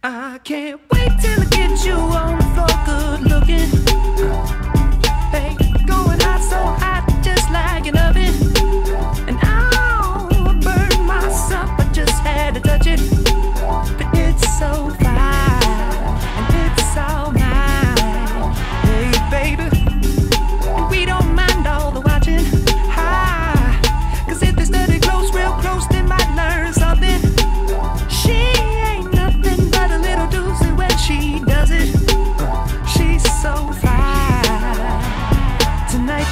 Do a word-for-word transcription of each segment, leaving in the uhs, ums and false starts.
I can't wait till I get you on the floor, good looking. Hey, going hot, so hot, just like an oven. And I'll burn myself, I just had to touch it. But it's so fine, and it's all mine. Hey, baby, and we don't mind all the watching. Hi, cause if they study close, real close, they might learn something. She ain't nothing but a little doozy when she does it. She's so fine tonight.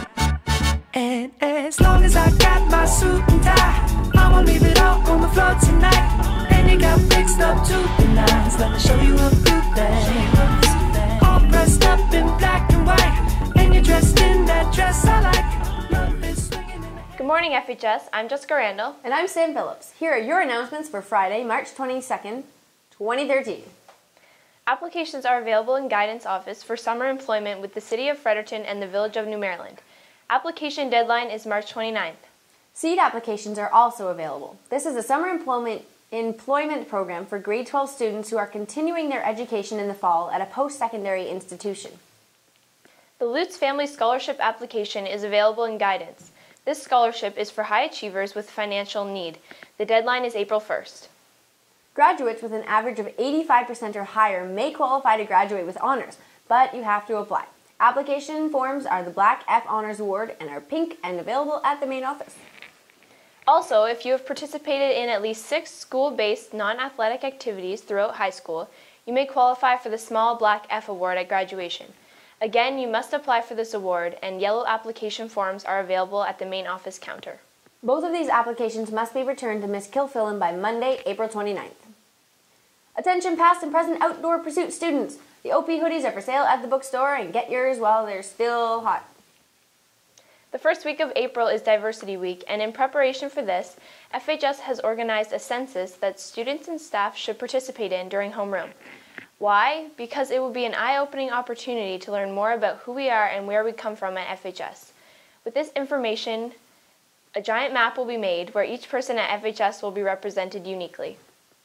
And as long as I got my suit and tie, I'ma leave it all on the floor tonight. And you got fixed up to the nines. Let me show you a few things. All dressed up in black and white, and you're dressed in that dress I like. Love is swinging in the Good morning, F H S. I'm Jessica Randall. And I'm Sam Phillips. Here are your announcements for Friday, March twenty-second, twenty thirteen. Applications are available in Guidance Office for summer employment with the City of Fredericton and the Village of New Maryland. Application deadline is March twenty-ninth. Seed applications are also available. This is a summer employment employment program for grade twelve students who are continuing their education in the fall at a post-secondary institution. The Lutz Family Scholarship application is available in Guidance. This scholarship is for high achievers with financial need. The deadline is April first. Graduates with an average of eighty-five percent or higher may qualify to graduate with honors, but you have to apply. Application forms are the Black F Honors Award and are pink and available at the main office. Also, if you have participated in at least six school-based non-athletic activities throughout high school, you may qualify for the Small Black F Award at graduation. Again, you must apply for this award, and yellow application forms are available at the main office counter. Both of these applications must be returned to Miz Kilfillan by Monday, April twenty-ninth. Attention past and present outdoor pursuit students! The O P hoodies are for sale at the bookstore, and get yours while they're still hot. The first week of April is Diversity Week, and in preparation for this, F H S has organized a census that students and staff should participate in during homeroom. Why? Because it will be an eye-opening opportunity to learn more about who we are and where we come from at F H S. With this information, a giant map will be made where each person at F H S will be represented uniquely.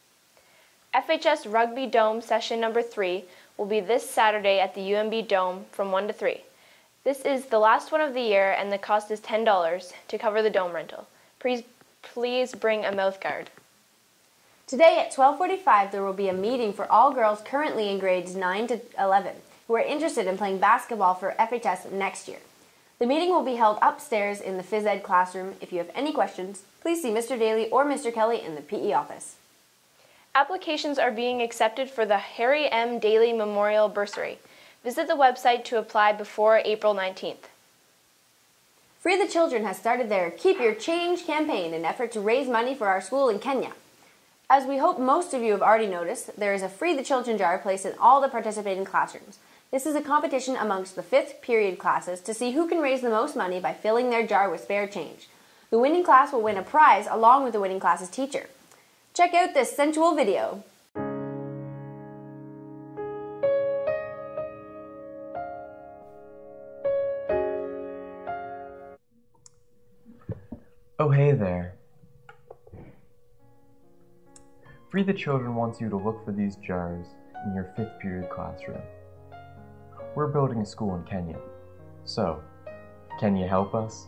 F H S Rugby Dome Session Number three will be this Saturday at the U M B Dome from one to three. This is the last one of the year, and the cost is ten dollars to cover the dome rental. Please, please bring a mouth guard. Today at twelve forty-five there will be a meeting for all girls currently in grades nine to eleven who are interested in playing basketball for F H S next year. The meeting will be held upstairs in the phys ed classroom. If you have any questions, please see Mister Daly or Mister Kelly in the P E office. Applications are being accepted for the Harry M. Daly Memorial Bursary. Visit the website to apply before April nineteenth. Free the Children has started their Keep Your Change campaign in an effort to raise money for our school in Kenya. As we hope most of you have already noticed, there is a Free the Children jar placed in all the participating classrooms. This is a competition amongst the fifth period classes to see who can raise the most money by filling their jar with spare change. The winning class will win a prize along with the winning class's teacher. Check out this sensual video. Oh, hey there. Free the Children wants you to look for these jars in your fifth period classroom. We're building a school in Kenya. So, can you help us?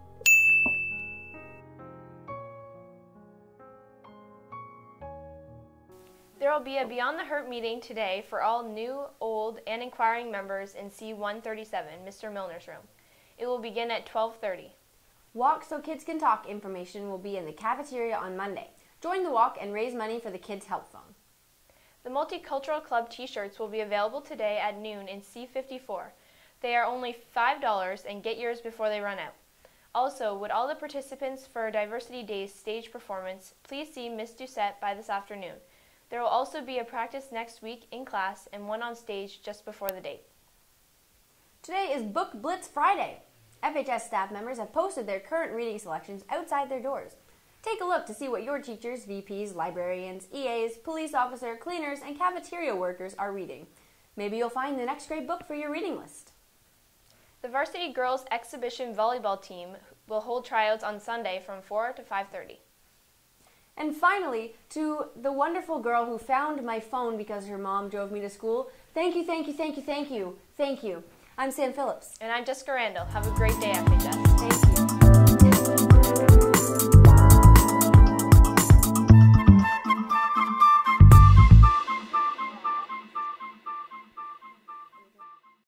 There will be a Beyond the Hurt meeting today for all new, old, and inquiring members in C one thirty-seven, Mister Milner's room. It will begin at twelve thirty. Walk So Kids Can Talk information will be in the cafeteria on Monday. Join the walk and raise money for the Kids Help Fund. The Multicultural Club t-shirts will be available today at noon in C fifty-four. They are only five dollars, and get yours before they run out. Also, would all the participants for Diversity Day's stage performance please see Miss Doucette by this afternoon. There will also be a practice next week in class and one on stage just before the date. Today is Book Blitz Friday. F H S staff members have posted their current reading selections outside their doors. Take a look to see what your teachers, V Ps, librarians, E As, police officer, cleaners, and cafeteria workers are reading. Maybe you'll find the next great book for your reading list. The Varsity Girls Exhibition Volleyball team will hold tryouts on Sunday from four to five thirty. And finally, to the wonderful girl who found my phone because her mom drove me to school, thank you, thank you, thank you, thank you, thank you. I'm Sam Phillips. And I'm Jessica Randall. Have a great day, F H S.